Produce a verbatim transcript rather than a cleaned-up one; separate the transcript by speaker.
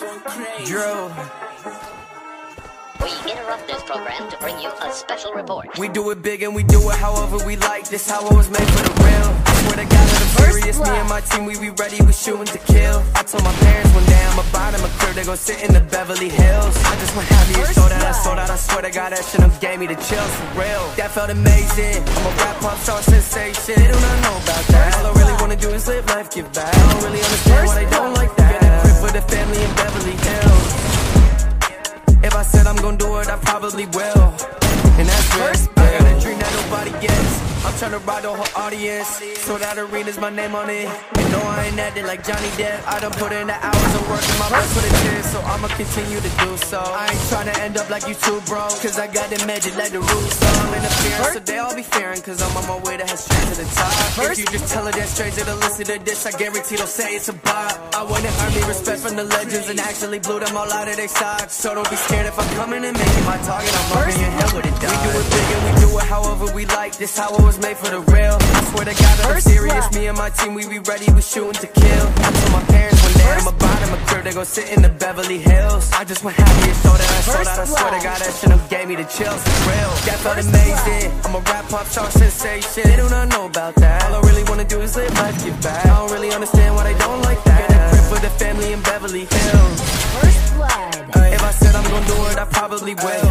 Speaker 1: Drill.
Speaker 2: We interrupt this program to bring you a special report.
Speaker 1: We do it big and we do it however we like. This how it was made for the real. I swear to God that I'm serious. Me and my team, we be ready, we shooting to kill. I told my parents one day I'ma buy them a crib, they gon' sit in the Beverly Hills. I just went happy and sold out, I sold out. I swear to God that shit done gave me the chills for real. That felt amazing. I'm a rap pop star sensation. They do not know about that. All I really wanna do is live life, give back. I don't really understand why they don't like that. Get a crib for the family in Beverly Hills. If I said I'm gon' do it, I probably will. And that's real. I got a dream that nobody gets. I'm tryna ride the whole audience, so that arena's my name on it. You know I ain't acting like Johnny Depp. I done put in the hours of work and my best for the tears, so I'ma continue to do so. I ain't tryna end up like you two, bro, cause I got the magic like the rules. So I'm interfering, so they all be fearing, cause I'm on my way to head straight to the top. If you just tell her that stranger to listen to this, I guarantee they'll say it's a bop. I wanna earn me respect from the legends and actually blew them all out of their socks. So don't be scared if I'm coming and making my target, I'm over your head with it done. We do it big and we do it however we like. This how it was made for the real. I swear to God that I'm serious. Me and my team, we be ready, we shooting to kill. I told my parents one day I'ma buy them a crib, they gon' sit in the Beverly Hills. I just went happy and sold out, I sold out. I swear to God that shit done gave me the chills for real. That felt amazing. I'm a rap pop star sensation. They do not know about that. All I really wanna do is live life, give back. I don't really understand why they don't like that. Get a crib for the family in Beverly Hills.
Speaker 3: First blood.
Speaker 1: If I said I'm gon' do it, I probably will.